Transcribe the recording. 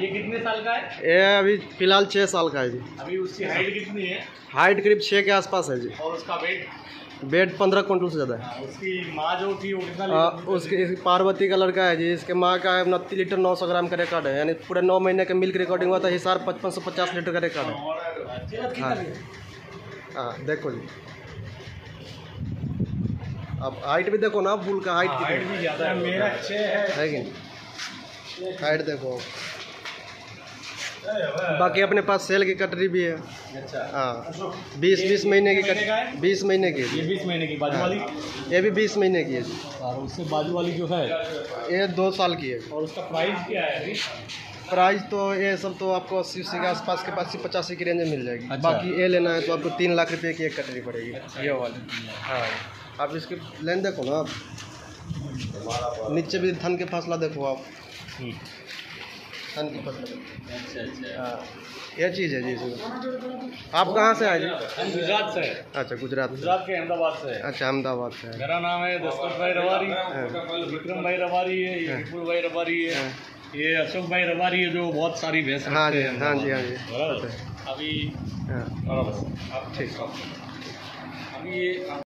ये कितने साल का है? ये अभी फिलहाल 6 साल का है जी। अभी उसकी हाइट कितनी है? हाइट करीब 6 के आसपास है जी। और उसका वेट? वेट 15 क्विंटल से ज़्यादा है। उसकी माँ जो थी वो कितना लीटर? उसकी पार्वती का लड़का है जी। इसके माँ का 29 लीटर 900 ग्राम का रिकॉर्ड है, यानी पूरे 9 महीने का मिल्क रिकॉर्डिंग हुआ था। हिसार 55 से 50 लीटर का रिकॉर्ड है। हाँ देखो जी, अब हाइट भी देखो ना, बुल का हाइट हाइट भी ज़्यादा है। मेरा 6 है कि नहीं? हाइट देखो। बाकी अपने पास सेल की कटरी भी है। अच्छा। हाँ 20 महीने की 20 महीने की। ये 20 महीने की बाजू वाली? ये भी 20 महीने की है जी। और उससे बाजू वाली जो है ये 2 साल की है। और उसका प्राइस क्या है अभी? प्राइस तो ये सब तो आपको 80 के आसपास के 80-85 की रेंज में मिल जाएगी। अच्छा। बाकी ये लेना है तो आपको 3 लाख रुपए की एक कटरी पड़ेगी। अच्छा। ये वाली। हाँ आप इसकी लेन देखो ना, आप नीचे भी थन के फासला देखो आप। थन की फासला। अच्छा। हाँ ये चीज़ है जी इसमें। आप कहाँ से आए जी? हम गुजरात से। अच्छा गुजरात के अहमदाबाद से। अच्छा अहमदाबाद से। मेरा नाम है दशरथ भाई रवारी, विक्रम भाई रवारी है, ये विपुल भाई रवारी है, ये अशोक भाई रवारी है जो बहुत सारी भैंस हाँ जी रखते हैं। हाँ जी हाँ जी। बराबर। अभी हाँ ठीक। अभी ये